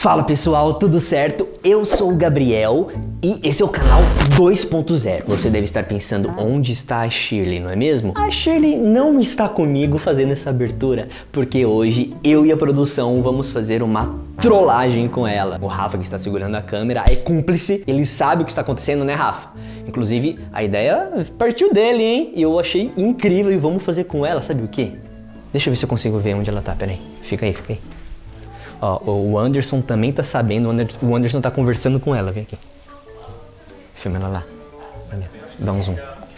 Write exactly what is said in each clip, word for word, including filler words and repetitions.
Fala pessoal, tudo certo? Eu sou o Gabriel e esse é o canal dois ponto zero. Você deve estar pensando, onde está a Shirley, não é mesmo? A Shirley não está comigo fazendo essa abertura, porque hoje eu e a produção vamos fazer uma trollagem com ela. O Rafa, que está segurando a câmera, é cúmplice, ele sabe o que está acontecendo, né, Rafa? Inclusive, a ideia partiu dele, hein? E eu achei incrível e vamos fazer com ela, sabe o quê? Deixa eu ver se eu consigo ver onde ela tá, peraí. Fica aí, fica aí. Ó, o Anderson também tá sabendo, o Anderson tá conversando com ela, vem aqui. Filma ela lá. Olha, dá um zoom.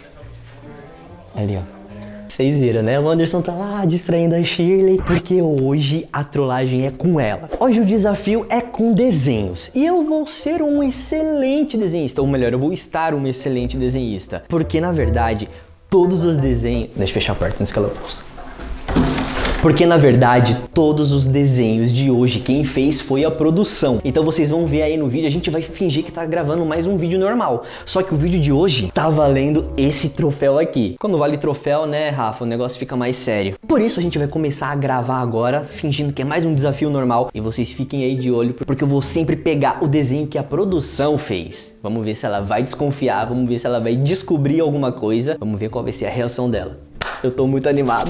Ali, ó. Vocês viram, né? O Anderson tá lá distraindo a Shirley, porque hoje a trollagem é com ela. Hoje o desafio é com desenhos. E eu vou ser um excelente desenhista, ou melhor, eu vou estar um excelente desenhista. Porque, na verdade, todos os desenhos... Deixa eu fechar a porta antes que ela ouça. Porque, na verdade, todos os desenhos de hoje, quem fez foi a produção. Então vocês vão ver aí no vídeo, a gente vai fingir que tá gravando mais um vídeo normal. Só que o vídeo de hoje tá valendo esse troféu aqui. Quando vale troféu, né, Rafa, o negócio fica mais sério. Por isso a gente vai começar a gravar agora, fingindo que é mais um desafio normal. E vocês fiquem aí de olho, porque eu vou sempre pegar o desenho que a produção fez. Vamos ver se ela vai desconfiar, vamos ver se ela vai descobrir alguma coisa. Vamos ver qual vai ser a reação dela. Eu tô muito animado.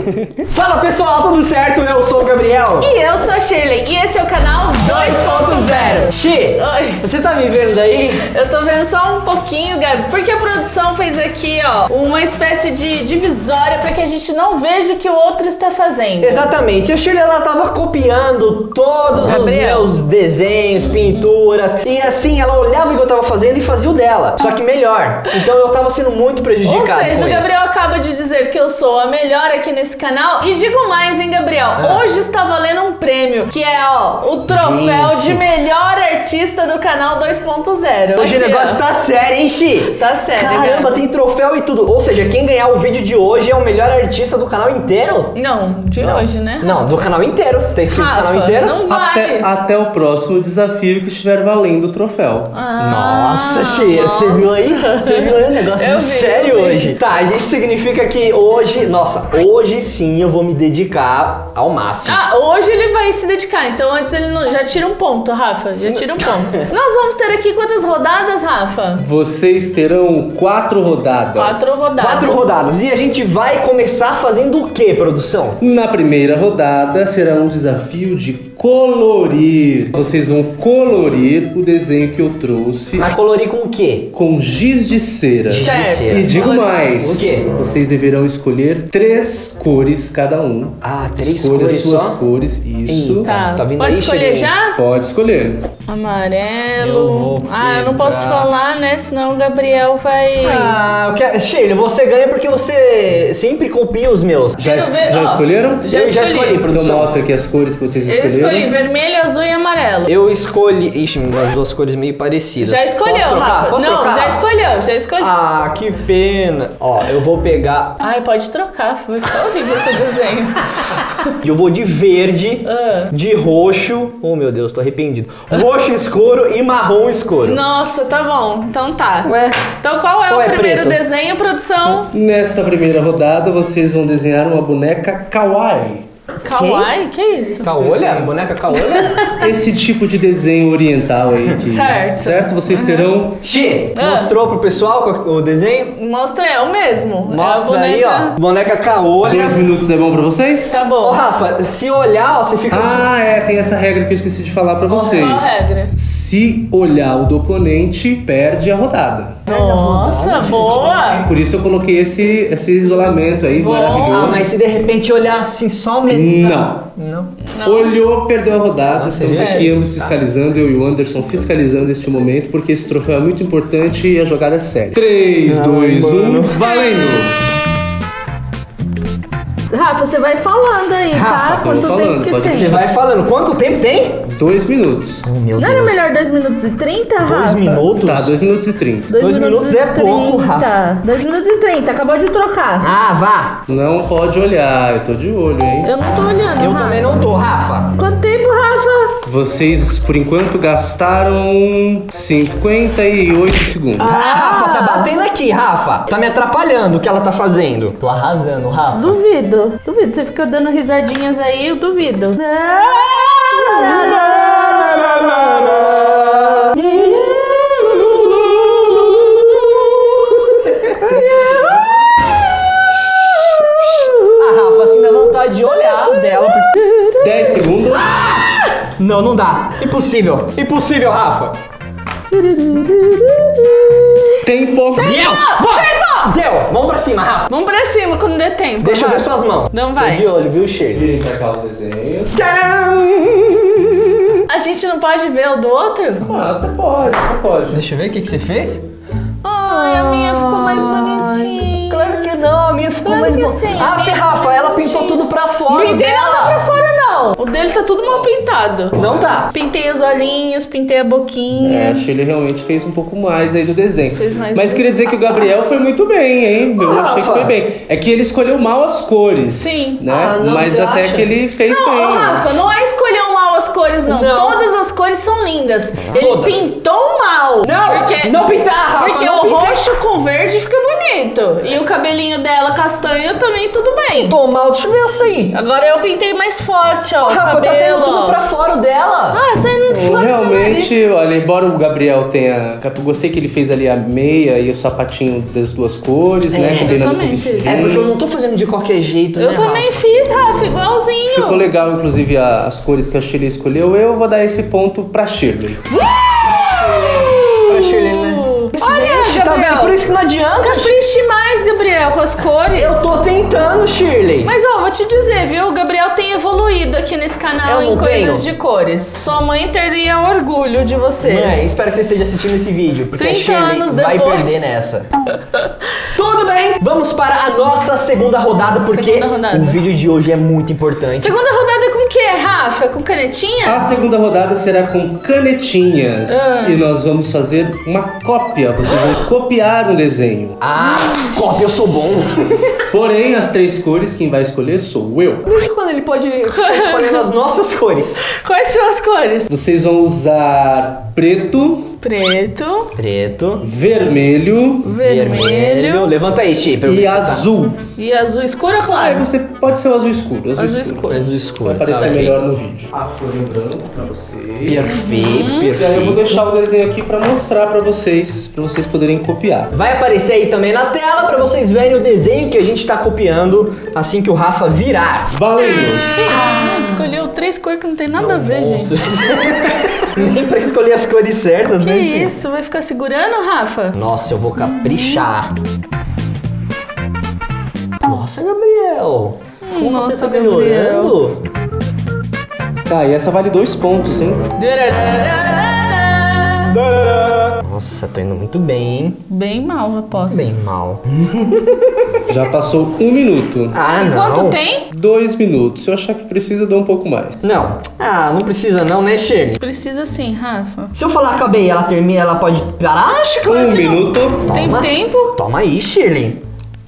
Fala pessoal, tudo certo? Eu sou o Gabriel. E eu sou a Shirley. E esse é o canal dois ponto zero. Xi, você tá me vendo aí? Eu tô vendo só um pouquinho, Gabi, porque a produção fez aqui, ó, uma espécie de divisória pra que a gente não veja o que o outro está fazendo. Exatamente. A Shirley, ela tava copiando todos Gabriel. os meus desenhos, pinturas. E assim, ela olhava o que eu tava fazendo e fazia o dela. Só que melhor. Então eu tava sendo muito prejudicado. Ou seja, com o Gabriel isso. acaba de dizer que eu sou a melhor aqui nesse canal. E digo mais, hein, Gabriel? Ah. Hoje está valendo um prêmio, que é, ó, o troféu Gente. de melhor artista do canal dois ponto zero. Hoje Aqui, o negócio ó. tá sério, hein, Xi? Tá sério, Caramba, Gabi. tem troféu e tudo. Ou seja, quem ganhar o vídeo de hoje é o melhor artista do canal inteiro? Não, de Não. hoje, né? Não, do canal inteiro. Tá escrito Rafa, canal inteiro? não vai. Até, até o próximo desafio que estiver valendo o troféu. Ah, Nossa, Xi, você viu aí? Você viu aí o negócio Eu vi, sério eu vi. hoje? Tá, isso significa que hoje, nossa, hoje sim eu vou me dedicar ao máximo. Ah, hoje ele vai se dedicar, então antes ele não... Já tira um ponto, Rafa, já tira um ponto. Nós vamos ter aqui quantas rodadas, Rafa? Vocês terão quatro rodadas. Quatro rodadas. Quatro rodadas. E a gente vai começar fazendo o que, produção? Na primeira rodada será um desafio de colorir. Vocês vão colorir o desenho que eu trouxe Mas colorir com o quê? com giz de cera. Giz de Certo. cera. E digo Colorir. mais, O quê? vocês deverão escolher três cores cada um. Ah, três Escolha cores suas só? cores, isso. Eita. Tá, Tá vindo pode aí, escolher Shirley? já? Pode escolher. Amarelo. Eu vou Ah, eu não posso pegar- falar, né? Senão o Gabriel vai... Ah, eu quero... Sheila, você ganha porque você sempre copia os meus. Já, Quero es- ver, já ó. escolheram? Já eu já escolhi. escolhi, Então produção. mostra aqui as cores que vocês Eu escolheram. escolhi vermelho, azul e amarelo. Eu escolhi... Ixi, as duas cores meio parecidas. Já escolheu, Posso trocar? Rafa? Posso não, trocar? já escolheu, já escolheu. Ah, que pena. Ó, eu vou pegar... Ai, pode trocar, foi tão horrível esse desenho. Eu vou de verde, Ah. de roxo... Oh, meu Deus, tô arrependido. Roxo escuro e marrom escuro. Nossa, tá bom, então tá. Ué? Então qual é Ou o é primeiro preto? desenho, produção? Nesta primeira rodada, vocês vão desenhar uma boneca kawaii. Kawaii? Que isso? Caolha? Boneca caolha? Esse tipo de desenho oriental aí. Que, Certo. Certo? Vocês terão... Xi, Ah. mostrou pro pessoal o desenho? Mostra, é o mesmo. Mostra é a aí, boneca... ó. Boneca caolha. Dois minutos é bom pra vocês? Tá Ô, bom. Rafa, se olhar, ó, você fica... Ah, é. Tem essa regra que eu esqueci de falar pra vocês. Qual a regra? Se olhar o do oponente, perde a rodada. Nossa, boa. Por isso eu coloquei esse, esse isolamento aí Bom. maravilhoso. Ah, mas se de repente olhar assim só o Não. Não. Não. Olhou, perdeu a rodada. Nossa, Estamos sério? aqui ambos fiscalizando, eu e o Anderson fiscalizando este momento, porque esse troféu é muito importante e a jogada é séria. três, dois, mano. um, valendo! Rafa, você vai falando aí, Rafa, tá? tô Quanto falando, tempo que pode tem? Você vai falando. Quanto tempo tem? Dois minutos. Oh, meu Não era melhor dois minutos e trinta, Rafa? Dois minutos? Tá, dois minutos e trinta. Dois minutos e é pouco, Rafa. dois minutos e trinta, acabou de trocar. Ah, vá. Não pode olhar, eu tô de olho, hein? Eu não tô olhando, Eu Rafa. também não tô, Rafa. Quanto tempo, Rafa? Vocês, por enquanto, gastaram cinquenta e oito segundos. Ah, Rafa, tá batendo aqui, Rafa. Tá me atrapalhando o que ela tá fazendo. Tô arrasando, Rafa. Duvido, duvido. Você fica dando risadinhas aí, eu duvido. Não, não dá. Impossível. Impossível, Rafa. Tempo. Deu! Bora! Deu! Mão pra cima, Rafa. Vamos pra cima quando der tempo. Deixa eu ver Rafa. suas mãos. Não vai. Tô de olho, viu, Shirley? Virem pra cá os desenhos. Tcharam! A gente não pode ver o do outro? Ah, até pode, até pode. Deixa eu ver o que, que você fez. Ai, a minha ficou mais bonitinha. Claro que não, a minha ficou Claro mais que bonita. sim, a Ah, minha Rafa, ficou ela bonitinha. pintou tudo pra fora. Pintei dela. nada pra fora, não. O dele tá tudo mal pintado. Não tá. Pintei os olhinhos, pintei a É, boquinha. a Shirley realmente fez um pouco mais aí do desenho. Fez mais Mas do- queria dizer que o Gabriel foi muito bem, hein? Eu Ah, achei que Rafa. foi bem. É que ele escolheu mal as cores. Sim. Né? Ah, não, Mas você até acha? que ele fez Não, bem. ô, Rafa, não é escolher mal as cores, não. Não. Todas as cores são lindas. Ele Todas. pintou mal. Não, porque, não pintar, Rafa, Porque não o pintar. roxo com verde fica bonito. E o cabelinho dela castanho também, tudo bem. Pô, mal, deixa eu ver isso aí. Agora eu pintei mais forte, ó. o Rafa, cabelo, tá saindo tudo ó. pra fora dela. Ah, saindo Bom, fora do seu nariz. realmente, olha, embora o Gabriel tenha. Eu gostei que ele fez ali a meia e o sapatinho das duas cores, né? É, Combinando eu com o também fiz. vestidinho. É porque eu não tô fazendo de qualquer jeito, Eu né, também Rafa? fiz, Rafa, igualzinho. Ficou legal, inclusive, a- as cores que a Shirley escolheu. Eu vou dar esse ponto pra Shirley. Pra Shirley, né? Olha, Gente, tá Gabriel. vendo? Por isso que não adianta. Capriche mais, Gabriel, com as cores. Eu tô tentando, Shirley. Mas ó, vou te dizer, viu? O Gabriel tem evoluído aqui nesse canal Eu em não coisas tenho. de cores. Sua mãe teria orgulho de você. Mãe, espero que você esteja assistindo esse vídeo, porque a trinta Shirley anos vai depois. perder nessa. Tudo bem, vamos para a nossa segunda rodada, porque Segunda rodada. o vídeo de hoje é muito importante. Segunda rodada com o quê, Rafa? Com canetinha? A segunda rodada será com canetinhas. Ah. E nós vamos fazer uma cópia. Vocês vão copiar um desenho. Ah, cópia, eu sou bom. Porém, as três cores, quem vai escolher sou eu. Desde quando ele pode ficar escolhendo as nossas cores? Quais são as cores? Vocês vão usar preto, Preto, Preto, vermelho vermelho, Levanta aí, Chi, pra eu ver e se tá. azul. e azul escuro ou Aí claro? você pode ser o azul escuro. Azul, Azul escuro. escuro. Azul escuro. Vai aparecer Tá, ok. melhor no vídeo. A folha em branco pra vocês. Perfeito, Uhum. E aí eu vou perfeito. deixar o desenho aqui pra mostrar pra vocês, pra vocês poderem copiar. Vai aparecer aí também na tela pra vocês verem o desenho que a gente tá copiando assim que o Rafa virar. Valendo! Ah, escolheu três cores que não tem nada a ver, gente. Nem pra escolher as cores certas, Que né, Chi? isso? Vai ficar segurando, Rafa? Nossa, eu vou caprichar. Nossa, Gabriel. Como Nossa, você tá Gabriel. melhorando? Tá, e essa vale dois pontos, hein? Nossa, tô indo muito bem, hein? Bem mal, eu posso. Bem mal. Já passou um minuto. Ah, não. Quanto tem? Dois minutos. Se eu achar que precisa, eu dou um pouco mais. Não. Ah, não precisa não, né, Shirley? Precisa sim, Rafa. Se eu falar acabei, ela termina, ela pode parar? Acho que Um minuto. Tem Toma. tempo? Toma aí, Shirley.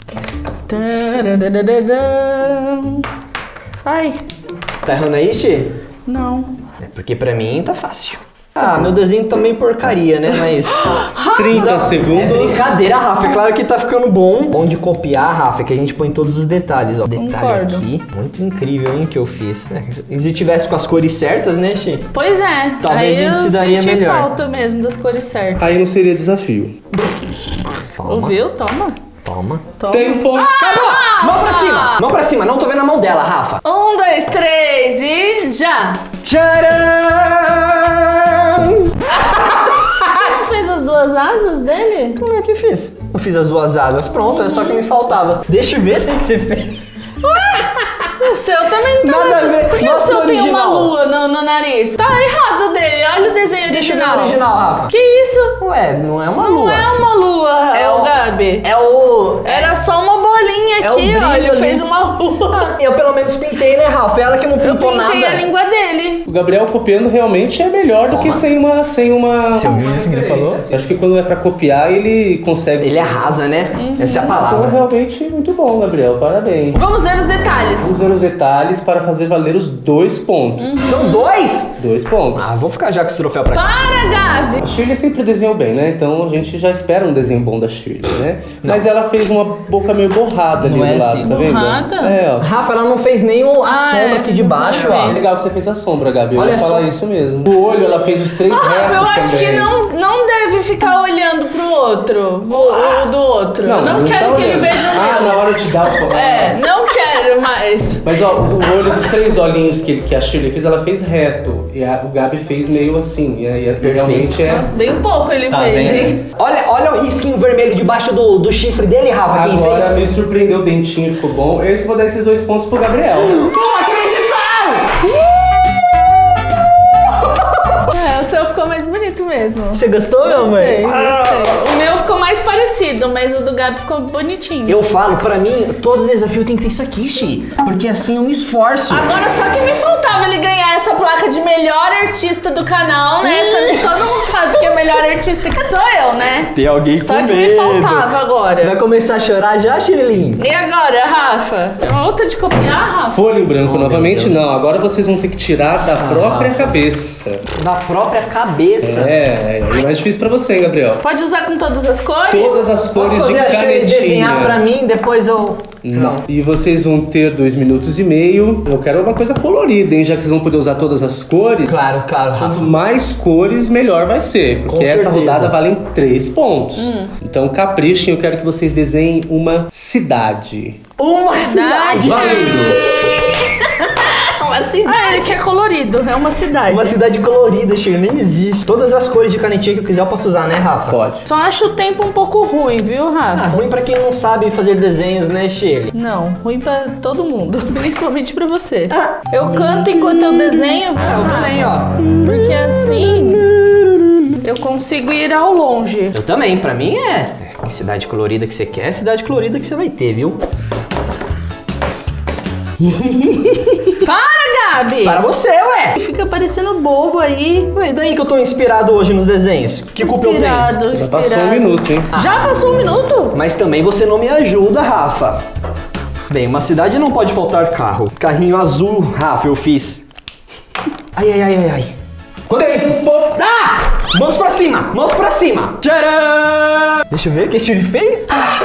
Tarararararam. Ai, Tá errando aí, Shirley? não. É porque pra mim tá fácil. Ah, meu desenho também porcaria, né? Mas. trinta É segundos. brincadeira, Rafa. É claro que tá ficando bom. Bom de copiar, Rafa, é que a gente põe todos os detalhes, ó. Detalhe Concordo. aqui. Muito incrível, hein, que eu fiz. É, e se tivesse com as cores certas, né, Chi? Pois é. Talvez Aí a gente eu se daria senti melhor. falta mesmo das cores certas. Aí não seria desafio. Toma. Ouviu? Toma. Toma. Toma. Tempo! Acabou! Mão pra cima! Mão pra cima! Não tô vendo a mão dela, Rafa. Um, dois, três e já! Tcharam! Você não fez as duas asas dele? Como é que fiz? Eu fiz as duas asas, pronto, é só que me faltava. Deixa eu ver se é que você fez. O seu também não tá Nada a nessa- ver. Por que o Mostra seu o tem uma original. lua no, no nariz? Tá errado dele. Olha o desenho Deixa eu ver original. o original, Rafa. Que isso? Ué, não é uma Não lua. é uma lua, É o o- Gabi. É o... Era só uma bolinha É o aqui, ó. brilho Ele ali. fez uma lua. Ah, eu pelo menos pintei, né, Rafa? Ela que não Eu pintou pintei nada. a língua dele. O Gabriel copiando realmente é melhor do que sem uma. Sem uma... Você ouviu isso que ele falou? Acho que quando é pra copiar, ele consegue. Ele arrasa, né? Essa é a Então, palavra. realmente muito bom, Gabriel. Parabéns. Vamos ver os detalhes. Vamos ver os detalhes para fazer valer os dois pontos. São dois? Dois pontos. Ah, vou ficar já com esse troféu pra cá. Para, Gabi. A Shirley sempre desenhou bem, né? Então a gente já espera um desenho bom da Shirley, né? Mas ela fez uma boca meio borrada ali Não do é lado, assim. tá vendo? Borrada? É, ó. Rafa, ela não fez nem o- a Ah, sombra é, aqui de baixo, não ó. É legal que você fez a sombra, Gabi. Eu Olha ia falar só. isso mesmo. O olho, ela fez os três Ah, retos eu acho também. que não, não deve ficar olhando pro outro, o, o do outro. eu não tá quero que ele olhando. veja o Ah, meu. na hora de dar o... É, não quero. quero mais. Mas ó, o olho dos três olhinhos que, que a Shirley fez, ela fez reto. E a, o Gabi fez meio assim. E, e, e realmente é. Nossa, bem pouco ele Tá fez, vendo? hein? Olha, olha o risquinho vermelho debaixo do, do chifre dele, Rafa, quem Agora fez? me surpreendeu, o dentinho ficou bom. Esse vou dar esses dois pontos pro Gabriel. Não acreditando! É, o seu ficou mais bonito mesmo. Você gostou, meu Gostei, amor? gostei. O meu ficou mais parecido, mas o do Gabi ficou bonitinho. Eu falo, pra mim, todo desafio tem que ter isso aqui, Xi. Porque assim eu me esforço. Agora só que me faltava ele ganhar essa placa de melhor artista do canal, né? Sabe, todo mundo sabe que é melhor artista que sou eu, né? Tem alguém Só que me faltava agora. Vai começar a chorar já, Shirley? E agora, Rafa? É uma outra de copiar, Rafa? Folha em branco Oh, novamente, meu Deus. não. Agora vocês vão ter que tirar da Ah, própria Rafa. cabeça. Da própria cabeça. É, é mais difícil pra você, hein, Gabriel? Pode usar com todas as cores? Todas as cores Posso de fazer a Shirley canetinha. desenhar pra mim, depois eu... Não. E vocês vão ter dois minutos e meio. Eu quero uma coisa colorida, hein? Já que vocês vão poder usar todas as cores. Claro, claro, Quanto Rafa. mais cores, melhor vai ser. Porque Com essa certeza. rodada vale três pontos. Então caprichem, eu quero que vocês desenhem uma cidade. Uma Cidade. cidade! Valendo! Uma cidade! Ah, ele quer colorido, é uma cidade. Uma cidade colorida, Shirley, nem existe. Todas as cores de canetinha que eu quiser eu posso usar, né, Rafa? Pode. Só acho o tempo um pouco ruim, viu, Ah, Rafa? ruim pra quem não sabe fazer desenhos, né, Shirley? Não, ruim pra todo mundo, principalmente pra você. Eu canto enquanto eu desenho, viu, Ah, eu Rafa? também, ó. Porque assim eu consigo ir ao longe. Eu também, pra mim é. Que cidade colorida que você quer, cidade colorida que você vai ter, viu? Para, Gabi! Para você, ué! Fica parecendo bobo aí. Ué, e daí que eu tô inspirado hoje nos desenhos? Que culpa eu tenho? Inspirado, Já inspirado. passou um minuto, hein? Já passou um minuto? Mas também você não me ajuda, Rafa. Bem, uma cidade não pode faltar carro. Carrinho azul, Rafa, eu fiz. Ai, ai, ai, ai, ai. Tempo! Ah! Mãos pra cima! Mãos pra cima! Tcharam! Deixa eu ver o que esse ele fez. Ah!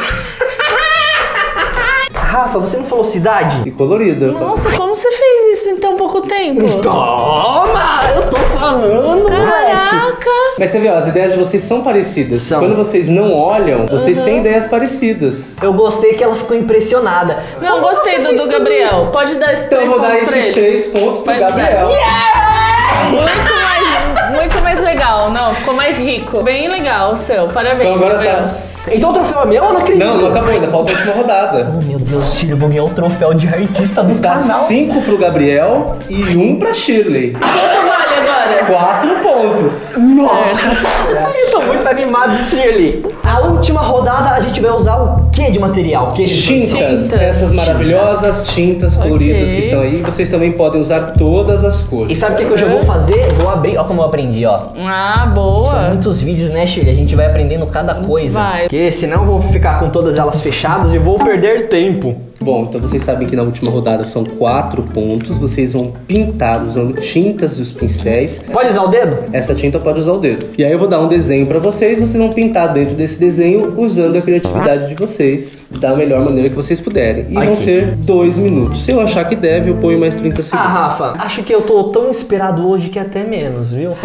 Rafa, você não falou cidade? E colorida. Nossa, como você fez isso em tão pouco tempo? Toma! Eu tô falando, moleque! Caraca! Mas você vê, ó, as ideias de vocês são parecidas. São. Quando vocês não olham, vocês têm ideias parecidas. Eu gostei que ela ficou impressionada. Não, Como gostei você do, fez do tudo Gabriel. isso? Pode dar esses Então eu três vou dar pontos pra esses ele. três pontos pro Pode dar. Gabriel. Muito mais, muito mais legal. Não, ficou mais rico. Bem legal o seu. Parabéns, Então agora Gabriel. tá. Então o troféu é meu? Eu não acredito. Não, não acabou ainda, falta a última rodada. Oh, meu Deus, Shirley, eu vou ganhar o troféu de artista do Tá canal. cinco pro Gabriel e um pra Shirley. Quanto vale agora? Quatro pontos. Nossa! Eu tô muito animado, Shirley. A última rodada a gente vai usar o que de material? Que Tintas, Tintas. essas maravilhosas tintas coloridas Ok. que estão aí. Vocês também podem usar todas as E cores. sabe o que, que eu já vou fazer? Vou abrir. Ó como eu aprendi, ó. Ah, boa. São muitos vídeos, né, Shirley? A gente vai aprendendo cada coisa. Vai. Porque senão eu vou ficar com todas elas fechadas e vou perder tempo. Bom, então vocês sabem que na última rodada são quatro pontos. Vocês vão pintar usando tintas e os pincéis. Pode usar o dedo? Essa tinta pode usar o dedo. E aí eu vou dar um desenho pra vocês. Vocês vão pintar dentro desse desenho usando a criatividade de vocês da melhor maneira que vocês puderem. E vão Ok. ser dois minutos. Se eu achar que deve, eu ponho mais trinta Ah, segundos. Rafa, acho que eu tô tão inspirado hoje que até menos, viu?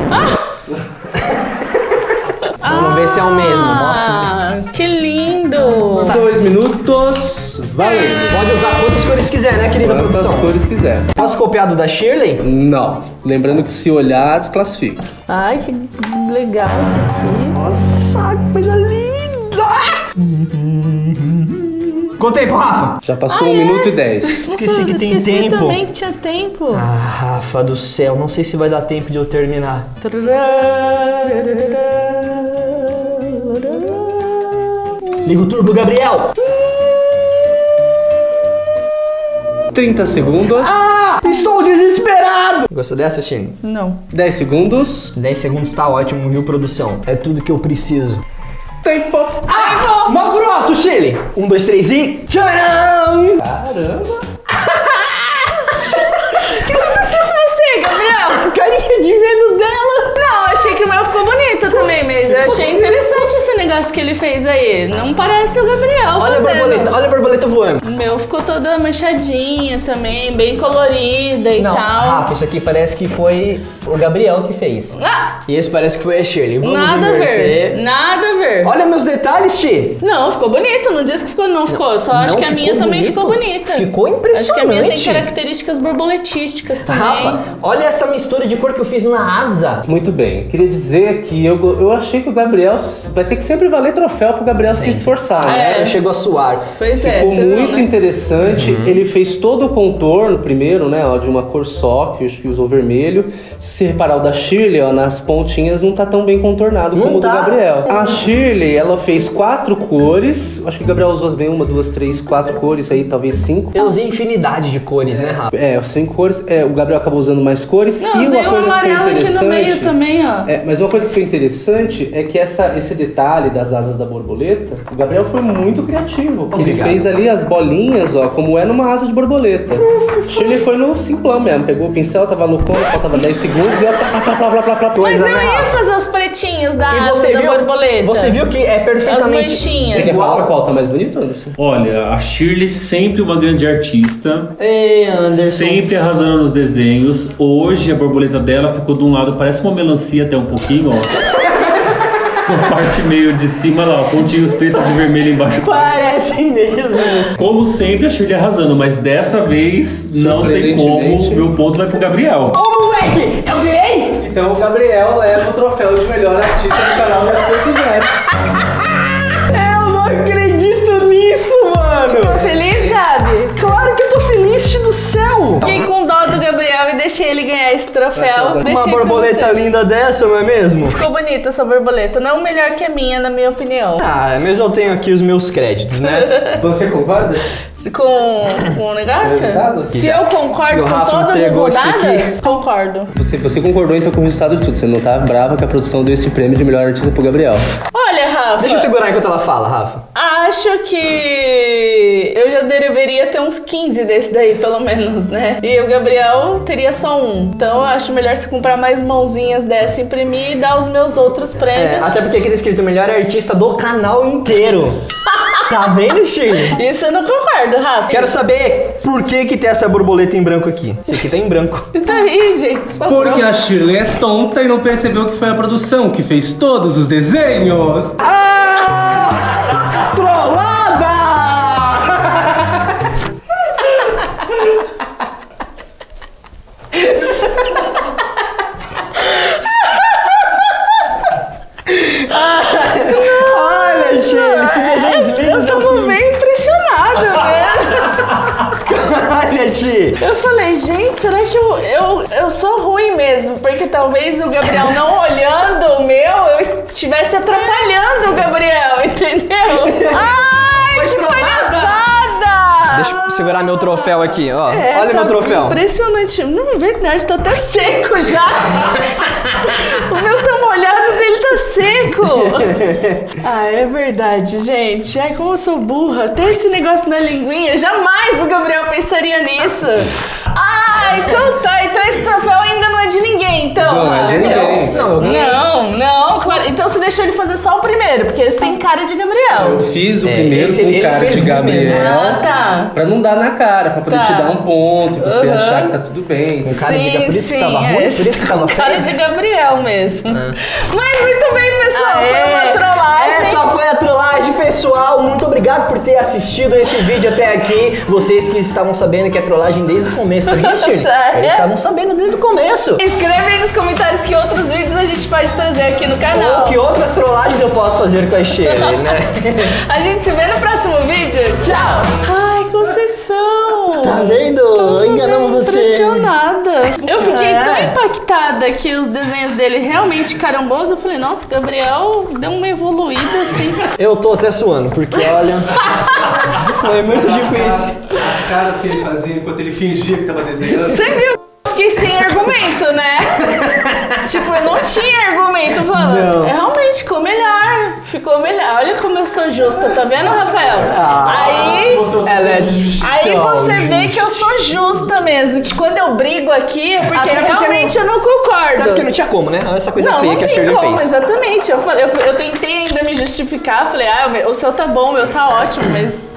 Vamos ver se é o mesmo. Nossa. Ah, que lindo. Dois minutos, valendo. Pode usar quantas cores quiser, né, querida Quantas produção? cores quiser. Posso copiar do da Shirley? Não. Lembrando que se olhar, desclassifica. Ai, que legal isso aqui. Nossa, que coisa linda! Quanto tempo, Rafa? Já passou um minuto e dez. Esqueci que tem esqueci tempo. também que tinha tempo. Ah, Rafa do céu, não sei se vai dar tempo de eu terminar. Liga o turbo, Gabriel! trinta segundos. Ah! Estou desesperado! Gostou dessa, Chino? Não. dez segundos. dez segundos tá ótimo, viu, produção? É tudo que eu preciso. Tempo. Ah! Mal pronto, Shirley! Um, dois, três e... Tcharam! Caramba. Você, Gabriel? A carinha de medo dela! Não, achei que o meu ficou bonito também, mas eu achei interessante esse negócio que ele fez aí? Não parece o Gabriel Olha a fazendo. borboleta, olha a borboleta voando. O meu ficou toda manchadinha também, bem colorida e Não, tal. Rafa, isso aqui parece que foi o Gabriel que fez. Ah, E esse parece que foi a Shirley. Vamos nada a inverter. ver, nada a ver. Olha meus detalhes, Ti. Não, ficou bonito, não disse que ficou, não ficou. Só acho Não que a minha ficou também bonito? ficou bonita. Ficou Acho que a impressionante. minha tem características borboletísticas também. Rafa, olha essa mistura de cor que eu fiz na asa. Muito bem, queria dizer que eu, eu achei que o Gabriel vai ter que sempre valer troféu pro Gabriel se esforçar, né? É. Chegou a suar. Pois é, Ficou você viu, muito né? interessante. Ele fez todo o contorno primeiro, né? Ó, de uma cor só, que eu acho que usou vermelho. Se você reparar o da Shirley, ó, nas pontinhas não tá tão bem contornado Não como tá. o do Gabriel. A Shirley, ela fez quatro cores. Acho que o Gabriel usou bem uma, duas, três, quatro cores aí, talvez cinco. Eu usei infinidade de cores, né, Rafa? É, cinco cores. É, o Gabriel acabou usando mais cores. Não, e usei uma um coisa que foi amarelo aqui interessante. no meio também, ó. É, mas uma coisa que foi interessante é que essa, esse detalhe das asas da borboleta, o Gabriel foi muito criativo. Ele Obrigado. fez ali as bolinhas, ó, como é numa asa de borboleta. Shirley foi no simplão mesmo, pegou o pincel, tava no cômodo, faltava dez segundos e ó, plá, plá, plá, plá, plá, plá, Mas Coisa, eu né, ia Rafa? fazer os pretinhos da E asa você da viu, borboleta. você viu que é As perfeitamente manchinhas. Você quer igual. falar qual tá mais bonito, Anderson? Olha, a Shirley sempre uma grande artista, Ei, Anderson. sempre arrasando nos desenhos. Hoje a borboleta dela ficou de um lado, parece uma melancia até um pouquinho, ó. A parte meio de cima lá, ó, pontinhos pretos e vermelho embaixo. Parece mesmo. Como sempre, a Shirley arrasando, mas dessa vez não tem como. Surpreendentemente. Meu ponto vai pro Gabriel. Ô, moleque, eu ganhei! Então o Gabriel leva o troféu de melhor artista do canal das Neto. Eu não acredito nisso, mano. Ficou feliz, Gabi? Claro que eu tô feliz, do céu. Fiquei com dó do Gabriel e deixei ele ganhar esse troféu. Deixei Uma pra borboleta você. linda dessa, não é mesmo? Ficou bonita essa borboleta. Não melhor que a minha, na minha opinião. Ah, mas eu tenho aqui os meus créditos, né? Você concorda? Com, com o negócio? Resultado? Se eu concordo E o com Rafa todas as entregou isso rodadas, concordo. Você, você concordou então com o resultado de tudo. Você não tá brava que a produção deu esse prêmio de melhor artista pro Gabriel. Olha, Rafa. Deixa eu segurar enquanto ela fala, Rafa. Acho que eu já deveria ter uns quinze desse daí, pelo menos, né? E o Gabriel teria só um. Então eu acho melhor você comprar mais mãozinhas dessa, imprimir e dar os meus outros É, prêmios. até porque aqui tá escrito melhor artista do canal inteiro. Tá vendo, Shirley? Isso eu não concordo, Rafa. Quero saber por que que tem essa borboleta em branco aqui. Esse aqui tá em branco. Tá aí, gente. Só Porque pronto. a Shirley é tonta e não percebeu que foi a produção que fez todos os desenhos. Ah! Trollada! Olha, Shirley, que desenhos lindos Eu tava bem impressionada mesmo. Olha, Ti. Eu falei, gente, será que eu, eu, eu sou ruim mesmo? Porque talvez o Gabriel não olhando o meu, eu estivesse atrapalhando o Gabriel, entendeu? Ai, Foi que trollada. palhaçada! Deixa eu segurar meu troféu aqui, ó. É, Olha tá meu troféu. Impressionante. Não, é verdade, tá até seco já. O meu tá molhado, o dele tá seco. Ah, é verdade, gente. Ai, como eu sou burra. Até esse negócio na linguinha, jamais o Gabriel pensaria nisso. Ah, então tá. Então esse troféu ainda não é de ninguém, então. Não é de Ah, ninguém. Não, eu ganhei. Não, não, claro. Então você deixou ele fazer só o primeiro, porque esse tem cara de Gabriel. Eu fiz o É, primeiro esse com ele cara fez de muito mesmo. Gabriel. Ah, tá. Pra não dar na cara, pra poder Tá. te dar um ponto e você Uhum. achar que tá tudo bem. Com cara de Gabriel. Por isso que tava ruim? é. Por isso que tava Com cara feio? de Gabriel mesmo. Mas muito bem, pessoal. Foi uma Aê! trollagem. Essa foi a trollagem, pessoal. Muito obrigado por ter assistido esse vídeo até aqui. Vocês que estavam sabendo que é trollagem desde o começo, sabia, Shirley? Sério? Eles estavam sabendo desde o começo. Escreve aí nos comentários que outros vídeos a gente pode trazer aqui no canal. Ou que outras trollagens eu posso fazer com a Shirley, né? A gente se vê no próximo vídeo. Tchau. Ai, Conceição. Tá vendo? Eu tô Enganamos bem você. Impressionada. Eu fiquei É. tão impactada que os desenhos dele realmente ficaram bons. Eu falei, nossa, Gabriel deu uma evoluída assim. Eu tô até suando, porque olha. Foi muito difícil. As caras que ele fazia enquanto ele fingia que tava desenhando. Você viu? Eu fiquei sem argumento, né? Tipo, eu não tinha argumento. Eu falava, Não. é, realmente ficou melhor. Ficou melhor. Olha como eu sou justa, tá vendo, Rafael? Ah. Aí. Ela é Aí tão você vê justa. que eu sou justa mesmo, que quando eu brigo aqui é porque Até porque realmente eu não concordo. Até porque não tinha como, né? Essa coisa Não, feia não que a tem Shirley como, fez. exatamente. Eu, falei, eu, eu tentei ainda me justificar, falei, ah, o, meu- o seu tá bom, o meu tá ótimo, mas